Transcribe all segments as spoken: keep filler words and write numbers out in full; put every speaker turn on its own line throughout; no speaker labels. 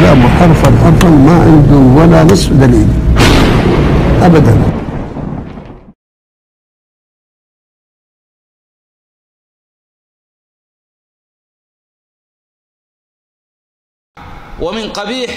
كلامه حرفا حرفا ما عنده ولا نصف دليل أبدا.
ومن قبيح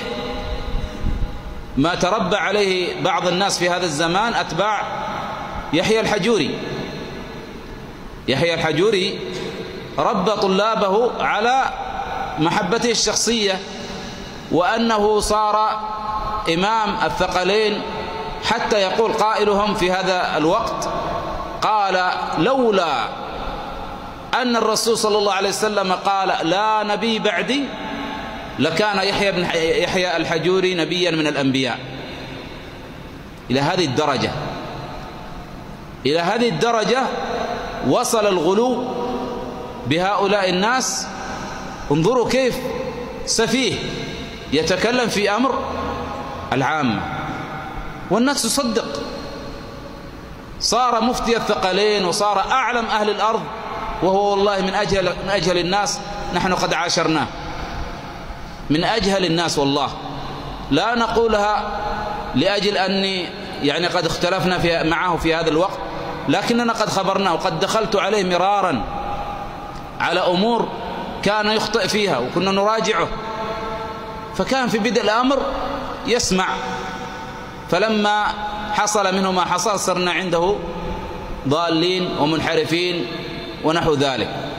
ما تربى عليه بعض الناس في هذا الزمان أتباع يحيى الحجوري. يحيى الحجوري ربى طلابه على محبته الشخصية، وأنه صار إمام الثقلين، حتى يقول قائلهم في هذا الوقت قال: لولا أن الرسول صلى الله عليه وسلم قال لا نبي بعدي لكان يحيى بن يحيى الحجوري نبيا من الأنبياء. إلى هذه الدرجة، إلى هذه الدرجة وصل الغلو بهؤلاء الناس. انظروا كيف سفيه يتكلم في أمر العامة والناس تصدق. صار مفتي الثقلين وصار أعلم أهل الأرض، وهو والله من أجهل, من أجهل الناس. نحن قد عاشرناه، من أجهل الناس والله. لا نقولها لأجل أني يعني قد اختلفنا في معه في هذا الوقت، لكننا قد خبرناه وقد دخلت عليه مرارا على أمور كان يخطئ فيها وكنا نراجعه، فكان في بدء الأمر يسمع، فلما حصل منه ما حصل صرنا عنده ضالين ومنحرفين ونحو ذلك.